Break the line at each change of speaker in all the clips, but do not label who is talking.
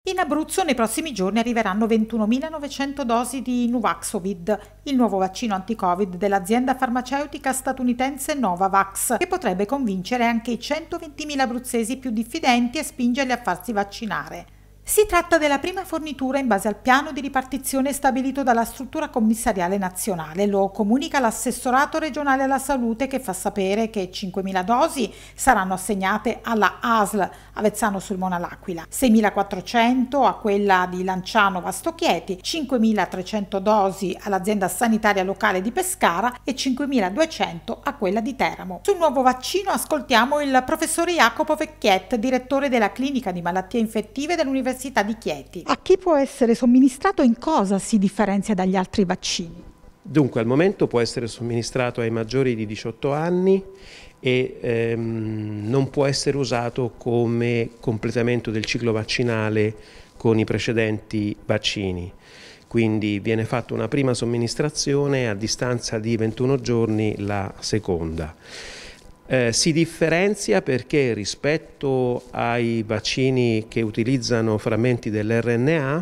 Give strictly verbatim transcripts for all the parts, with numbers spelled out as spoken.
In Abruzzo nei prossimi giorni arriveranno ventunomilanovecento dosi di Nuvaxovid, il nuovo vaccino anti-Covid dell'azienda farmaceutica statunitense Novavax, che potrebbe convincere anche i centoventimila abruzzesi più diffidenti e spingerli a farsi vaccinare. Si tratta della prima fornitura in base al piano di ripartizione stabilito dalla struttura commissariale nazionale. Lo comunica l'assessorato regionale alla salute, che fa sapere che cinquemila dosi saranno assegnate alla A S L Avezzano sul Mona L'Aquila, seimilaquattrocento a quella di Lanciano Vasto Chieti, cinquemilatrecento dosi all'azienda sanitaria locale di Pescara e cinquemiladuecento a quella di Teramo. Sul nuovo vaccino ascoltiamo il professore Jacopo Vecchiet, direttore della clinica di malattie infettive dell'Università di Chieti. A chi può essere somministrato e in cosa si differenzia dagli altri vaccini?
Dunque, al momento può essere somministrato ai maggiori di diciotto anni e ehm, non può essere usato come completamento del ciclo vaccinale con i precedenti vaccini. Quindi viene fatta una prima somministrazione, a distanza di ventuno giorni la seconda. Eh, si differenzia perché rispetto ai vaccini che utilizzano frammenti dell'erre enne a,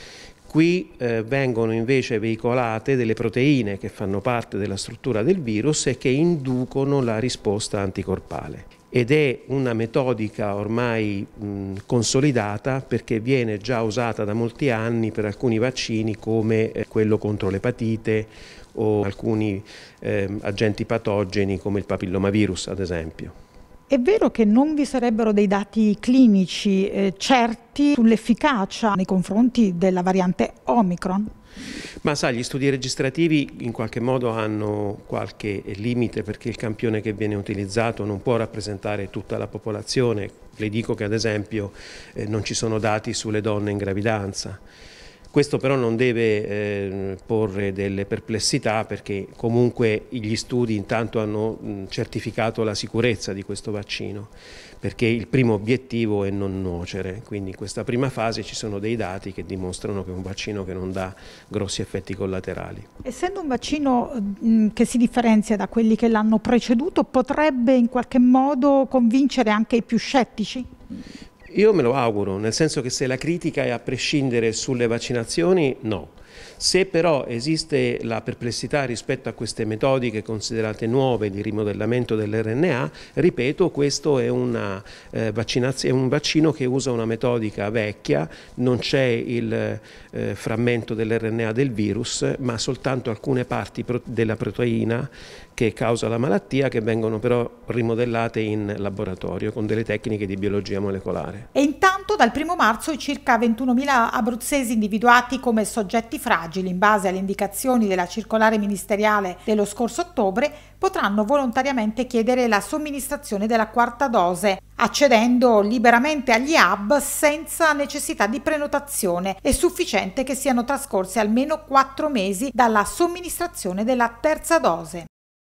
qui eh, vengono invece veicolate delle proteine che fanno parte della struttura del virus e che inducono la risposta anticorpale. Ed è una metodica ormai mh, consolidata, perché viene già usata da molti anni per alcuni vaccini come eh, quello contro l'epatite o alcuni eh, agenti patogeni come il papillomavirus, ad esempio.
È vero che non vi sarebbero dei dati clinici eh, certi sull'efficacia nei confronti della variante Omicron?
Ma sai, gli studi registrativi in qualche modo hanno qualche limite, perché il campione che viene utilizzato non può rappresentare tutta la popolazione. Le dico che ad esempio eh, non ci sono dati sulle donne in gravidanza. Questo però non deve eh, porre delle perplessità, perché comunque gli studi intanto hanno mh, certificato la sicurezza di questo vaccino, perché il primo obiettivo è non nuocere. Quindi in questa prima fase ci sono dei dati che dimostrano che è un vaccino che non dà grossi effetti collaterali.
Essendo un vaccino mh, che si differenzia da quelli che l'hanno preceduto, potrebbe in qualche modo convincere anche i più scettici?
Io me lo auguro, nel senso che se la critica è a prescindere sulle vaccinazioni, no. Se però esiste la perplessità rispetto a queste metodiche considerate nuove di rimodellamento dell'erre enne a, ripeto, questo è, una, eh, è un vaccino che usa una metodica vecchia, non c'è il eh, frammento dell'erre enne a del virus, ma soltanto alcune parti pro della proteina che causa la malattia, che vengono però rimodellate in laboratorio con delle tecniche di biologia molecolare.
E intanto dal primo marzo i circa ventunomila abruzzesi individuati come soggetti fragili in base alle indicazioni della circolare ministeriale dello scorso ottobre potranno volontariamente chiedere la somministrazione della quarta dose, accedendo liberamente agli hub senza necessità di prenotazione. È sufficiente che siano trascorsi almeno quattro mesi dalla somministrazione della terza dose.